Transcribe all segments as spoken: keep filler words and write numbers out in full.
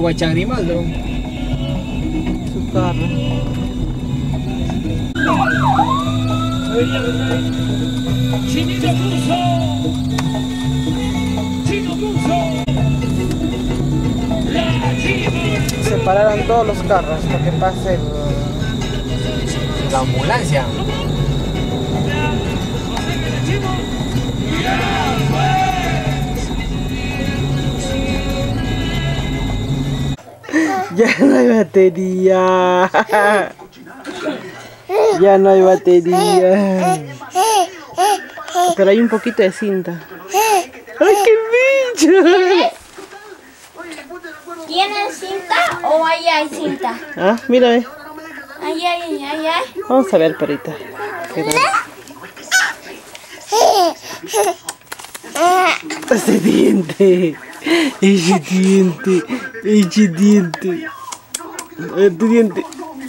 Guachán Grimaldo. Su carro. Chinito Curso. Chino Curso. La China. Separaron todos los carros para que pase el... La ambulancia. Ya no hay batería. Ya no hay batería. Pero hay un poquito de cinta. ¡Ay, qué bicho! ¿Tienen cinta o ahí hay cinta? Ah, mira, ve. Ay, ay, ay, ay, ay. Vamos a ver, perrita. Ese diente. Ese diente. Ese diente. A ver, tu diente.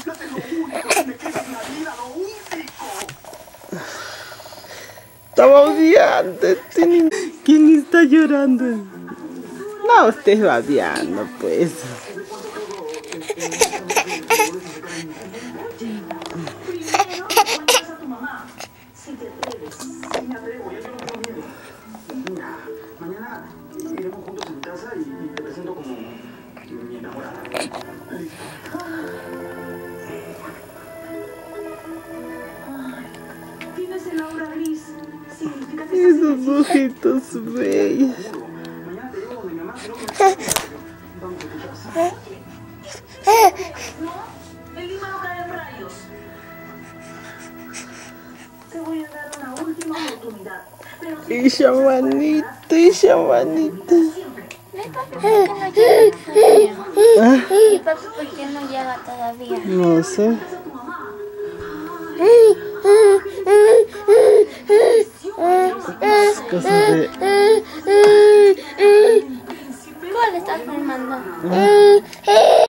Está babeando. ¿Quién está llorando? No, estés babeando, pues. Mañana iremos juntos en casa y te presento como mi enamorada. Tienes el aura gris. Significa que Esos ojitos bellos. Mañana te llevo donde mi mamá, si no me... Vamos a tu casa. no, el Lima no cae en rayos. Te voy a dar una última oportunidad. Pero si Ella manita, ella manita. Mi papi, ¿por qué no llega todavía? ¿Ah? Mi papi, ¿por qué no llega todavía? No sé. Cosas de... ¿Cuál estás filmando?